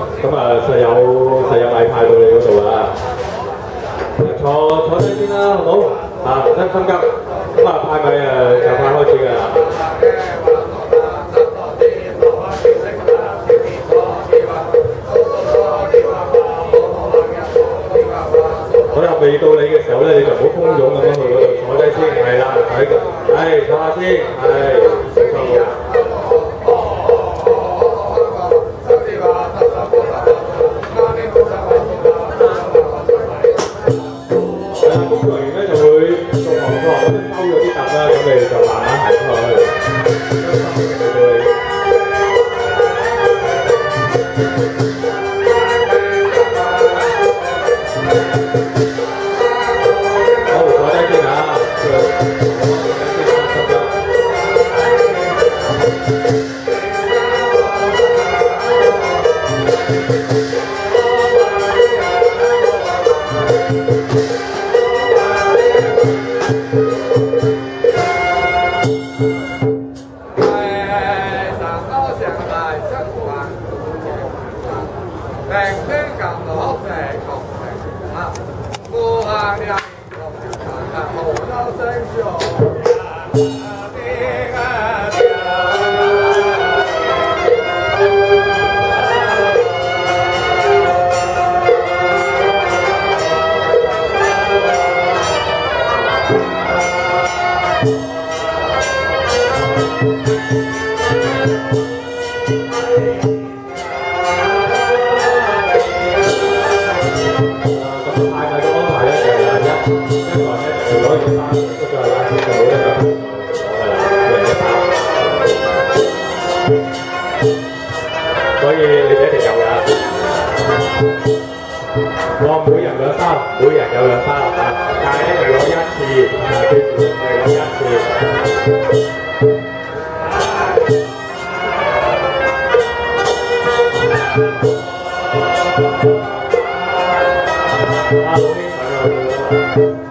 咁啊實有米派到你嗰度啊！坐低先啦，好唔好？啊，唔使心急。咁啊派米就快開始㗎啦。好啦，未到你嘅時候咧，你就唔好蜂擁咁樣去嗰度坐低先，係啦，坐下先，工作人員咧就會逐行咁收咗啲凳啦，咁你就慢慢行出去。所以你哋一定有㗎。我每人兩包，每人有兩包啊！但係咧就攞一次，記住係攞一次。好興奮啊！